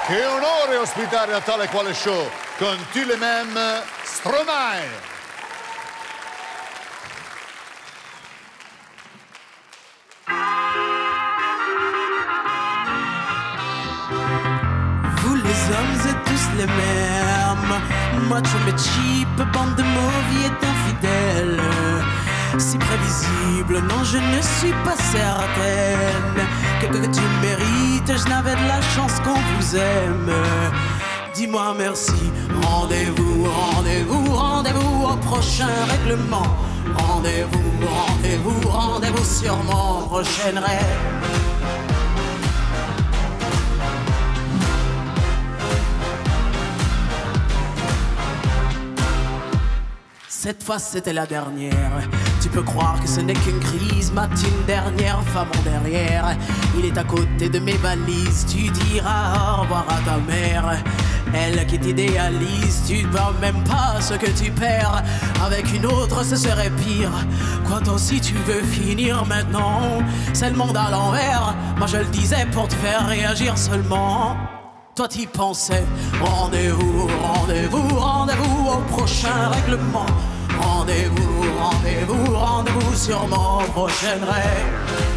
Che onore ospitare a tale quale show con tu le mêmes Stromae. Vous les hommes êtes tous les mêmes, macho mais cheap, bande de mauvais et infidèles. Si prévisible, non je ne suis pas certaine que tu mérites, je n'avais de la chance qu'on vous aime. Dis-moi merci, rendez-vous, rendez-vous, rendez-vous au prochain règlement. Rendez-vous, rendez-vous, rendez-vous sur mon prochain rêve. Cette fois c'était la dernière. Tu peux croire que ce n'est qu'une crise. Matine dernière, femme en derrière. Il est à côté de mes valises. Tu diras au revoir à ta mère. Elle qui t'idéalise. Tu ne vois même pas ce que tu perds. Avec une autre ce serait pire. Quoi donc si tu veux finir maintenant, c'est le monde à l'envers. Moi je le disais pour te faire réagir seulement. Toi t'y pensais. Rendez-vous, rendez-vous, rendez-vous au prochain règlement. Rendez-vous, rendez-vous, rendez-vous sur mon prochain rêve.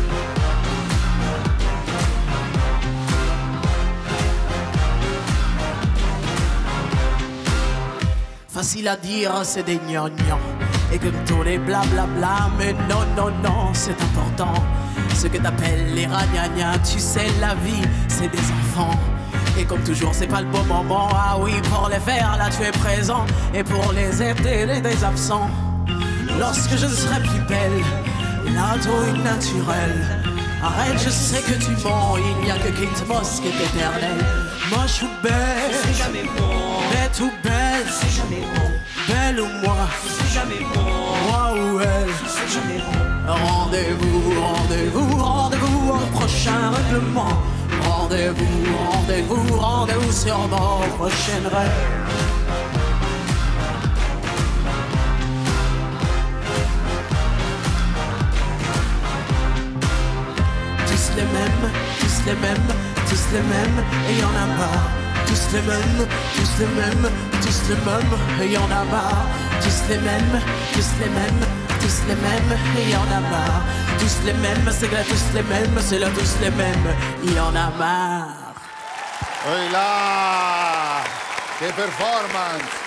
Facile à dire, c'est des gnangnans. Et comme tous les blablabla, mais non, non, non, c'est important. Ce que t'appelles les ragnagnas, tu sais, la vie, c'est des enfants. Et comme toujours, c'est pas le bon moment. Ah oui, pour les faire, là tu es présent. Et pour les aider, des absents. Lorsque je serai plus belle, là tout est naturel. Arrête, je sais que tu mens. Il n'y a que Kate Moss qui est éternel. Moi je suis belle, c'est jamais bon. Bête ou belle, c'est jamais bon. Belle ou moi, c'est jamais bon. Moi ou elle, c'est jamais bon. Rendez-vous, rendez-vous, rendez-vous au prochain règlement. Rendez-vous, rendez-vous, rendez-vous sur mon prochain rêve. Tous les mêmes, tous les mêmes, tous les mêmes, et y'en a marre. Tous les mêmes, tous les mêmes, tous les mêmes, et y'en a marre. Tous les mêmes, tous les mêmes, tous les mêmes, et y'en a marre. Tous les mêmes, c'est là tous les mêmes, c'est là tous les mêmes, il y en a marre. Oui là, che performance!